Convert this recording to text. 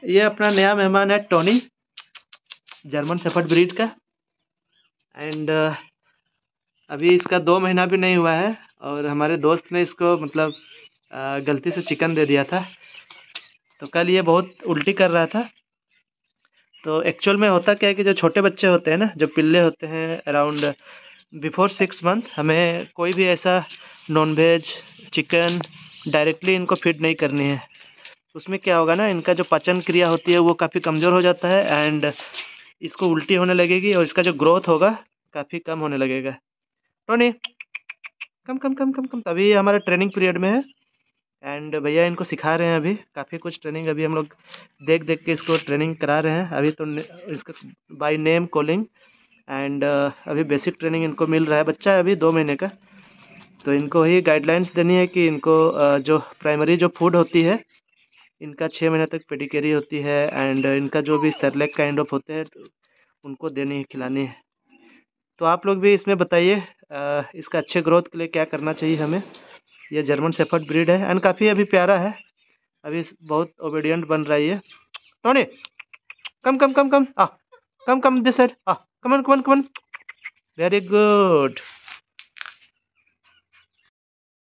ये अपना नया मेहमान है टोनी, जर्मन शेफर्ड ब्रीड का। एंड अभी इसका 2 महीना भी नहीं हुआ है और हमारे दोस्त ने इसको मतलब गलती से चिकन दे दिया था। तो कल ये बहुत उल्टी कर रहा था। तो एक्चुअल में होता क्या है कि जो छोटे बच्चे होते हैं ना, जो पिल्ले होते हैं अराउंड बिफोर 6 मंथ, हमें कोई भी ऐसा नॉनवेज चिकन डायरेक्टली इनको फीड नहीं करनी है। उसमें क्या होगा ना, इनका जो पाचन क्रिया होती है वो काफ़ी कमज़ोर हो जाता है एंड इसको उल्टी होने लगेगी और इसका जो ग्रोथ होगा काफ़ी कम होने लगेगा। Tony come come come come come. तभी हमारा ट्रेनिंग पीरियड में है एंड भैया इनको सिखा रहे हैं। अभी काफ़ी कुछ ट्रेनिंग अभी हम लोग देख देख के इसको ट्रेनिंग करा रहे हैं। अभी तो इसका बाय नेम कॉलिंग एंड अभी बेसिक ट्रेनिंग इनको मिल रहा है। बच्चा है अभी 2 महीने का। तो इनको वही गाइडलाइंस देनी है कि इनको जो प्राइमरी जो फूड होती है, इनका 6 महीने तक पेडिकेरी होती है एंड इनका जो भी सेरेलैक काइंड ऑफ होते हैं उनको देनी है, खिलानी है। तो आप लोग भी इसमें बताइए इसका अच्छे ग्रोथ के लिए क्या करना चाहिए हमें। ये जर्मन शेफर्ड ब्रीड है एंड काफ़ी अभी प्यारा है। अभी बहुत ओबीडियंट बन रहा है ये। Tony come come come come आ, कम कम दिस साइड आ, come on come on come on. Very good.